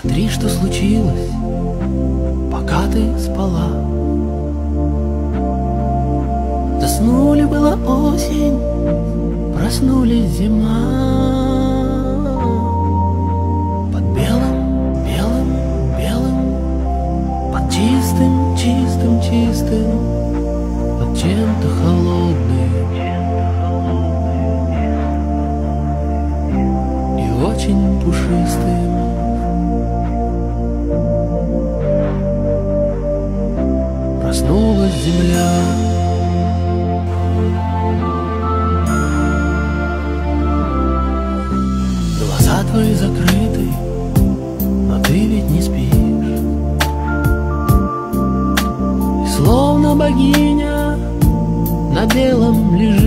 Смотри, что случилось, пока ты спала. Заснули, была осень, проснулись зима. Под белым, белым, белым, под чистым, чистым, чистым, под чем-то холодным и очень пушистым. Проснулась земля. Глаза твои закрыты, но ты ведь не спишь. И словно богиня на белом лежишь.